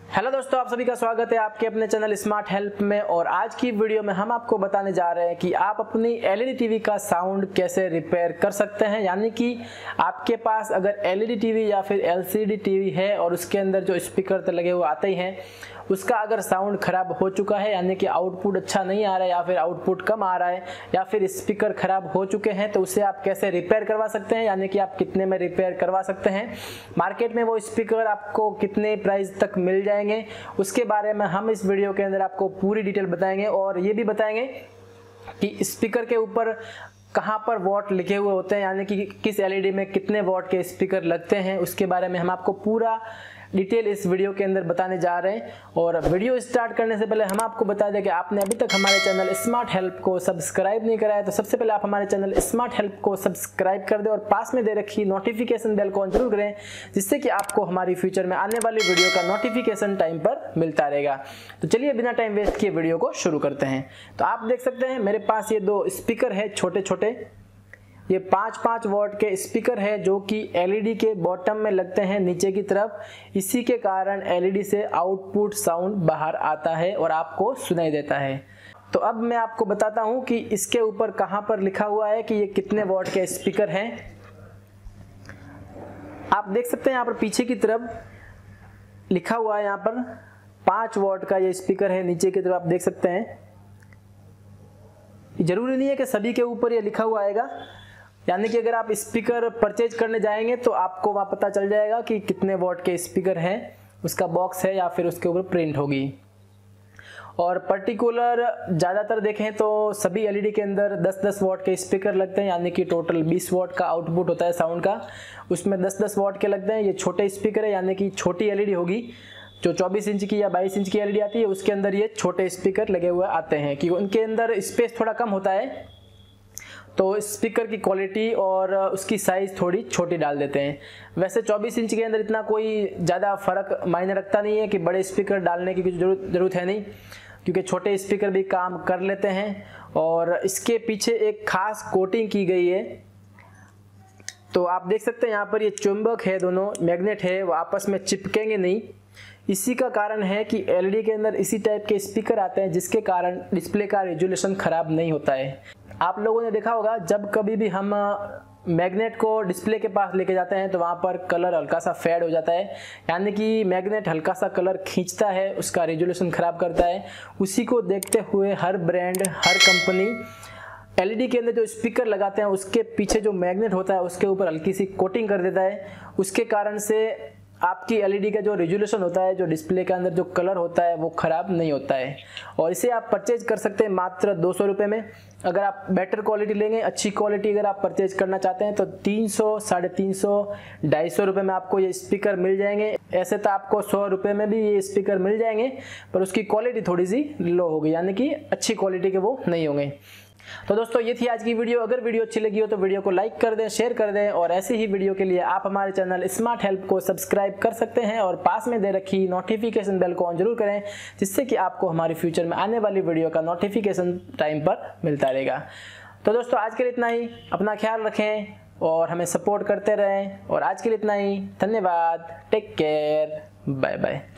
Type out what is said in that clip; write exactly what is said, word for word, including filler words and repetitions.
Hello दोस्तों, आप सभी का स्वागत है आपके अपने चैनल स्मार्ट हेल्प में। और आज की वीडियो में हम आपको बताने जा रहे हैं कि आप अपनी एलईडी टीवी का साउंड कैसे रिपेयर कर सकते हैं। यानी कि आपके पास अगर एलईडी टीवी या फिर एलसीडी टीवी है और उसके अंदर जो स्पीकर तो लगे हुए आते ही हैं, उसका अगर साउंड खराब हो चुका है, यानी कि आउटपुट अच्छा नहीं आ रहा है या फिर आउटपुट कम आ रहा है या फिर स्पीकर खराब हो चुके हैं, तो उसे आप कैसे रिपेयर करवा सकते हैं। यानी कि आप कितने में रिपेयर करवा सकते हैं, मार्केट में वो स्पीकर आपको कितने प्राइस तक मिल जाएंगे, उसके बारे में हम इस वीडियो के अंदर आपको पूरी डिटेल बताएंगे। और ये भी बताएंगे कि स्पीकर के ऊपर कहाँ पर वॉट लिखे हुए होते हैं, यानी कि किस एलईडी में कितने वॉट के स्पीकर लगते हैं, उसके बारे में हम आपको पूरा डिटेल इस वीडियो के अंदर बताने जा रहे हैं। और वीडियो स्टार्ट करने से पहले हम आपको बता दें कि आपने अभी तक हमारे चैनल स्मार्ट हेल्प को सब्सक्राइब नहीं करा है, तो सबसे पहले आप हमारे चैनल स्मार्ट हेल्प को सब्सक्राइब कर दें और पास में दे रखी नोटिफिकेशन बेल को ऑन जरूर करें, जिससे कि आपको हमारी फ्यूचर में आने वाली वीडियो का नोटिफिकेशन टाइम पर मिलता रहेगा। तो चलिए बिना टाइम वेस्ट किए वीडियो को शुरू करते हैं। तो आप देख सकते हैं मेरे पास ये दो स्पीकर है छोटे छोटे, ये पाँच पाँच वॉट के स्पीकर है जो कि एलईडी के बॉटम में लगते हैं नीचे की तरफ। इसी के कारण एलईडी से आउटपुट साउंड बाहर आता है और आपको सुनाई देता है। तो अब मैं आपको बताता हूं कि इसके ऊपर कहां पर लिखा हुआ है कि ये कितने वॉट के स्पीकर हैं। आप देख सकते हैं यहाँ पर पीछे की तरफ लिखा हुआ है, यहाँ पर पाँच वॉट का ये स्पीकर है। नीचे की तरफ आप देख सकते हैं, जरूरी नहीं है कि सभी के ऊपर ये लिखा हुआ आएगा। यानी कि अगर आप स्पीकर परचेज करने जाएंगे तो आपको वहाँ पता चल जाएगा कि कितने वॉट के स्पीकर हैं, उसका बॉक्स है या फिर उसके ऊपर प्रिंट होगी। और पर्टिकुलर ज़्यादातर देखें तो सभी एलईडी के अंदर दस दस वॉट के स्पीकर लगते हैं, यानी कि टोटल बीस वॉट का आउटपुट होता है साउंड का, उसमें दस दस वॉट के लगते हैं। ये छोटे स्पीकर है, यानी कि छोटी एलईडी होगी जो चौबीस इंच की या बाईस इंच की एलईडी आती है, उसके अंदर ये छोटे स्पीकर लगे हुए आते हैं कि उनके अंदर स्पेस थोड़ा कम होता है, तो स्पीकर की क्वालिटी और उसकी साइज़ थोड़ी छोटी डाल देते हैं। वैसे चौबीस इंच के अंदर इतना कोई ज़्यादा फ़र्क मायने रखता नहीं है कि बड़े स्पीकर डालने की कुछ जरूरत जरूरत है नहीं, क्योंकि छोटे स्पीकर भी काम कर लेते हैं। और इसके पीछे एक खास कोटिंग की गई है, तो आप देख सकते हैं यहाँ पर ये चुंबक है, दोनों मैग्नेट है, वो आपस में चिपकेंगे नहीं। इसी का कारण है कि एलईडी के अंदर इसी टाइप के स्पीकर आते हैं, जिसके कारण डिस्प्ले का रेजोल्यूशन खराब नहीं होता है। आप लोगों ने देखा होगा जब कभी भी हम मैग्नेट को डिस्प्ले के पास लेके जाते हैं तो वहाँ पर कलर हल्का सा फेड हो जाता है, यानी कि मैग्नेट हल्का सा कलर खींचता है, उसका रेजोल्यूशन खराब करता है। उसी को देखते हुए हर ब्रांड, हर कंपनी एलईडी के अंदर जो स्पीकर लगाते हैं उसके पीछे जो मैग्नेट होता है उसके ऊपर हल्की सी कोटिंग कर देता है। उसके कारण से आपकी एलईडी का जो रेजोल्यूशन होता है, जो डिस्प्ले के अंदर जो कलर होता है, वो खराब नहीं होता है। और इसे आप परचेज कर सकते हैं मात्र दो सौ रुपये में। अगर आप बेटर क्वालिटी लेंगे, अच्छी क्वालिटी अगर आप परचेज करना चाहते हैं तो तीन सौ, साढ़े तीन सौ, ढाई सौ रुपये में आपको ये स्पीकर मिल जाएंगे। ऐसे तो आपको सौ रुपये में भी ये स्पीकर मिल जाएंगे, पर उसकी क्वालिटी थोड़ी सी लो होगी, यानी कि अच्छी क्वालिटी के वो नहीं होंगे। तो दोस्तों ये थी आज की वीडियो। अगर वीडियो अच्छी लगी हो तो वीडियो को लाइक कर दें, शेयर कर दें, और ऐसे ही वीडियो के लिए आप हमारे चैनल स्मार्ट हेल्प को सब्सक्राइब कर सकते हैं और पास में दे रखी नोटिफिकेशन बेल को ऑन जरूर करें, जिससे कि आपको हमारी फ्यूचर में आने वाली वीडियो का नोटिफिकेशन टाइम पर मिलता रहेगा। तो दोस्तों आज के लिए इतना ही, अपना ख्याल रखें और हमें सपोर्ट करते रहें। और आज के लिए इतना ही, धन्यवाद, टेक केयर, बाय बाय।